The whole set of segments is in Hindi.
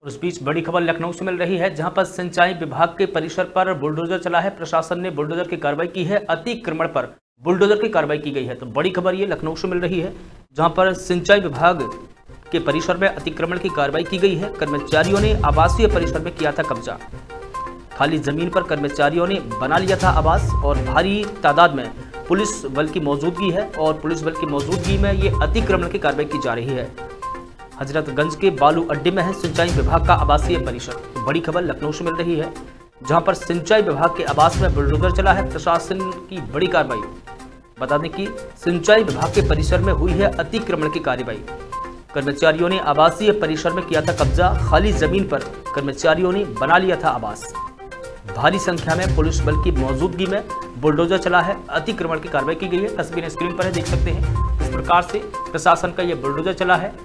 और उस बीच बड़ी खबर लखनऊ से मिल रही है, जहां पर सिंचाई विभाग के परिसर पर बुलडोजर चला है। प्रशासन ने बुलडोजर की कार्रवाई की है। अतिक्रमण पर बुलडोजर की कार्रवाई की गई है। तो बड़ी खबर ये लखनऊ से मिल रही है, जहां पर सिंचाई विभाग के परिसर में अतिक्रमण की कार्रवाई की गई है। कर्मचारियों ने आवासीय परिसर में किया था कब्जा। खाली जमीन पर कर्मचारियों ने बना लिया था आवास और भारी तादाद में पुलिस बल की मौजूदगी है और पुलिस बल की मौजूदगी में ये अतिक्रमण की कार्रवाई की जा रही है। हजरतगंज के बालू अड्डे में है सिंचाई विभाग का आवासीय परिसर। तो बड़ी खबर लखनऊ से मिल रही है, जहां पर सिंचाई विभाग के आवास में बुलडोजर चला है। प्रशासन की बड़ी कार्रवाई। बता दें कि सिंचाई विभाग के परिसर में हुई है अतिक्रमण की कार्रवाई। कर्मचारियों ने आवासीय परिसर में किया था कब्जा। खाली जमीन पर कर्मचारियों ने बना लिया था आवास। भारी संख्या में पुलिस बल की मौजूदगी में बुलडोजर चला है। अतिक्रमण की कार्रवाई की गई है। तस्वीरें स्क्रीन पर है, देख सकते हैं। इस प्रकार से प्रशासन का यह बुलडोजर चला है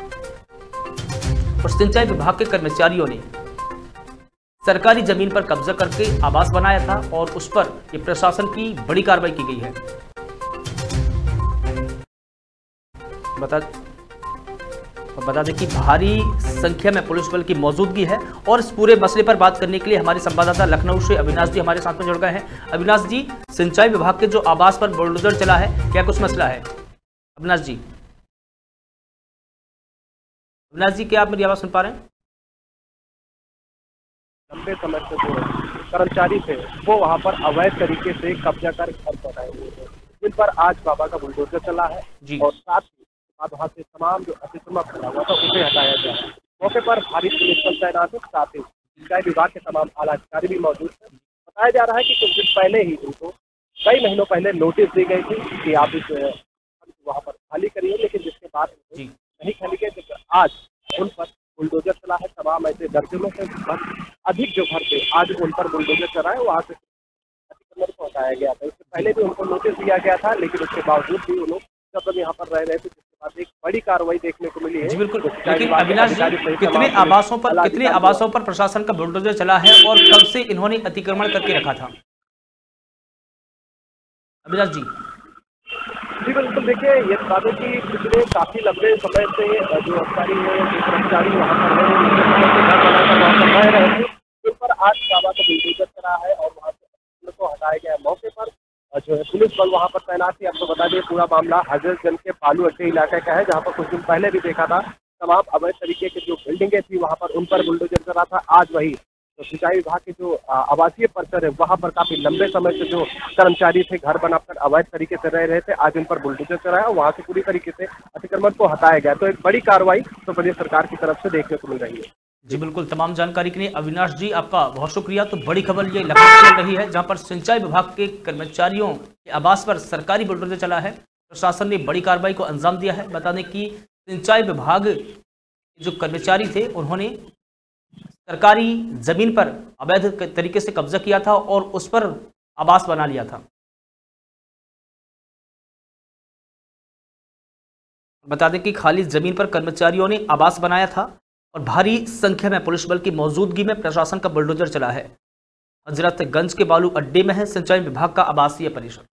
और सिंचाई विभाग के कर्मचारियों ने सरकारी जमीन पर कब्जा करके आवास बनाया था और उस पर यह प्रशासन की बड़ी कार्रवाई की गई है। बता दें कि भारी संख्या में पुलिस बल की मौजूदगी है और इस पूरे मसले पर बात करने के लिए हमारे संवाददाता लखनऊ से अविनाश जी हमारे साथ में जुड़ गए हैं। अविनाश जी, सिंचाई विभाग के जो आवास पर बुलडोजर चला है, क्या कुछ मसला है? अविनाश जी, क्या आप मेरी आवाज सुन पा रहे हैं? लंबे समय से जो कर्मचारी थे वो वहां पर अवैध तरीके से कब्जा कर घर बनाए हुए थे, जिन पर आज बाबा का बुलडोजर चला है और साथ ही वहां से तमाम जो अतिक्रमण फैला हुआ था उसे हटाया गया है। मौके पर भारी पुलिस बल तैनात है, साथ ही सिंचाई विभाग के तमाम आला अधिकारी भी मौजूद है। बताया जा रहा है कि कुछ दिन पहले ही उनको कई महीनों पहले नोटिस दी गई थी कि आप इस वहाँ पर खाली करिए, लेकिन जिसके बाद नहीं खाली गए। आज उन पर बुलडोजर चला है। तमाम ऐसे दर्जनों से अधिक जो घर थे आज उन पर बुलडोजर चला है। वहाँ से अतिक्रमण को हटाया गया था। इससे पहले भी उनको नोटिस दिया गया था, लेकिन उसके बावजूद भी उन लोग जब यहाँ पर रह रहे थे, जिसके बाद एक बड़ी कार्रवाई देखने को मिली है। जी बिल्कुल, लेकिन अविनाश जी, कितने आवासों पर प्रशासन का बुलडोजर चला है और कब से इन्होंने अतिक्रमण करके रखा था? अविनाश जी बिल्कुल, देखिए ये बता दें कि पिछले काफी लंबे समय से जो अधिकारी है, जो कर्मचारी वहाँ पर रह रहे थे, उन पर आज बाबा का बुलडोजर चला है और वहाँ से को हटाया गया। मौके पर जो है पुलिस बल वहाँ पर तैनात थी। आपको बता दें पूरा मामला हजरतगंज के बालू अड्डे इलाके का है, जहाँ पर कुछ दिन पहले भी देखा था तमाम अवैध तरीके की जो बिल्डिंगें थी वहाँ पर उन पर बुलडोजर चला था। आज वही तो सिंचाई विभाग के जो आवासीय परिसर है वहाँ पर काफी लंबे समय से जो कर्मचारी थे घर बनाकर अवैध तरीके से रह रहे थे, आज उन पर बुलडोजर चलाया और वहाँ से पूरी तरीके से अतिक्रमण को हटाया गया। तो एक बड़ी कार्रवाई तो प्रदेश सरकार की तरफ से देखने को मिल रही है। जी बिल्कुल, तमाम जानकारी के लिए अविनाश जी आपका बहुत शुक्रिया। तो बड़ी खबर ये लखनऊ चल रही है, जहाँ पर सिंचाई विभाग के कर्मचारियों के आवास पर सरकारी बुलडोजर चला है। प्रशासन ने बड़ी कार्रवाई को अंजाम दिया है। बता दें कि सिंचाई विभाग जो कर्मचारी थे उन्होंने सरकारी जमीन पर अवैध तरीके से कब्जा किया था और उस पर आवास बना लिया था। बता दें कि खाली जमीन पर कर्मचारियों ने आवास बनाया था और भारी संख्या में पुलिस बल की मौजूदगी में प्रशासन का बुलडोजर चला है। हजरतगंज के बालू अड्डे में है सिंचाई विभाग का आवासीय परिसर।